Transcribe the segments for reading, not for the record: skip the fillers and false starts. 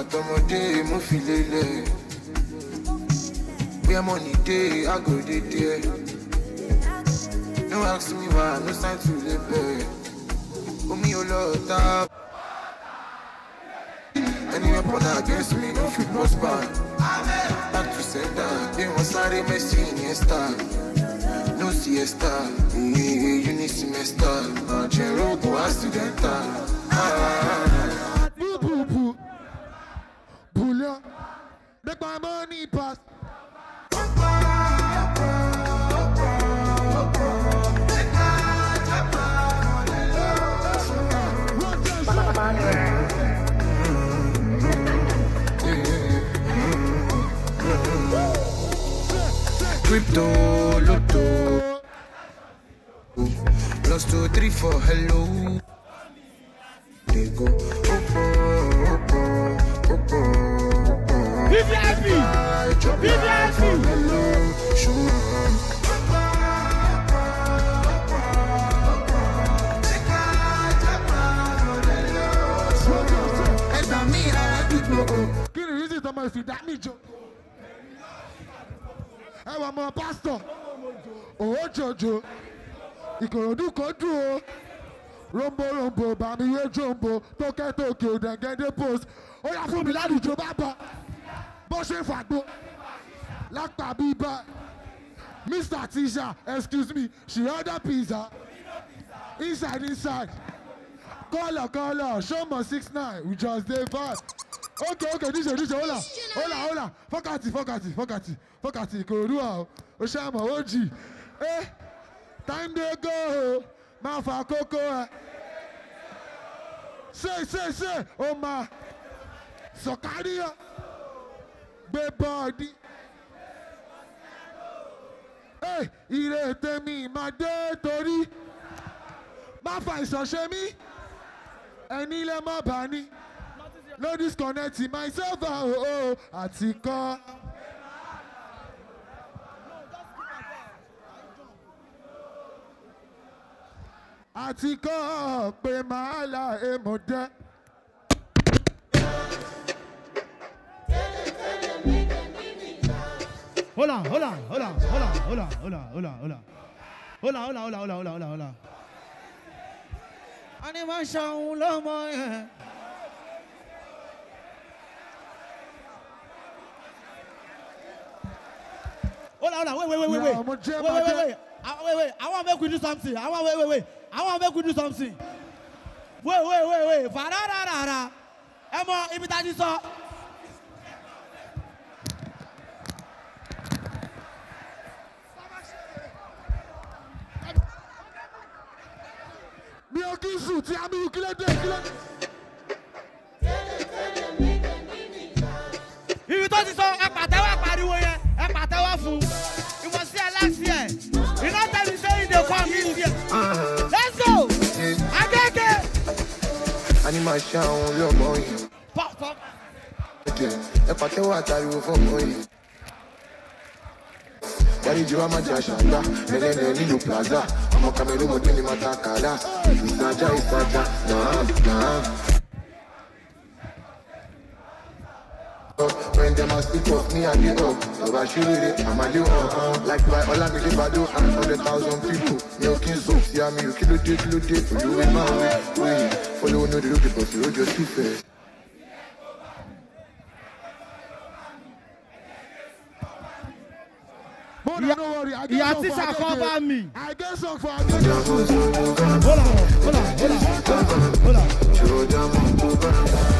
Tomode, mo filele. We are money day, I go day. No ask me why, no sign to live. Me your love, any weapon against me, no fit prosper. Back to center, they want sorry, Messi, Iniesta. No siesta, you need semester. Jerobo accidental. Bullion, make my money pass. Crypto, lotto. Plus 2, 3, 4, hello. They go, Oppo. VIP! Hello, sure. Can you use it on my feet? That me joke. I want my pastor. Oh, Jojo. Ikorodu Kodro. Rombo, Bami, Jumbo, Tokyo, then get the post. Oh, yeah, for me, Ladu Jobaba. Boshe Fagbo. Lakta Biba. Mr. Tisha, excuse me, she ordered pizza. Inside. Caller, show me 6'9". We just did vibe. Okay, DJ, hola. Fokati, Korua, Oshama, OG. Time to go. Mafa Coco. Say, oh my. Sokadia. Bebody. Hey, ire temi, my day, Tori. Mafa is Oshemi. Any lema bani. No disconnecting myself. Oh, Atika. Atika, Pemala, Emode. Hold on. Animation, Lomo. Hold on, wait. Wait. I want to make we do something. I want to make we do something. Wait. Fararara. Emma, imitaji so. Mi o kisu ti ami ukilede. Ibi tó ti sọ ẹ pàtẹ́wọ́ pariwo yẹn, ẹ pàtẹ́wọ́ fún. You must see last year. You know tell me say they come this year. Let's go. Agege. Animation, your boy. Pop. Ẹ pàtẹ́wọ́ àtàríwò fún ọmọ yìí. Daddy Joe Majashanda, Nene Plaza. I'm a camera model Matakala. Isaja, nah. When them ask speak of me, I get up. So I shoot it, I'm a little like by all I'm really bad and 100,000 people. Milking soap, see me, you kill it. You in my way. Follow no the people, you just keep it. Don't worry, I get some for me. I get some for Hold on.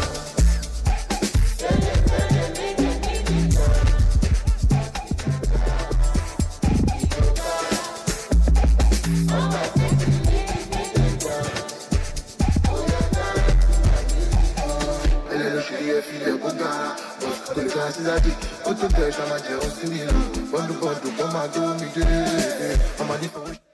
I'm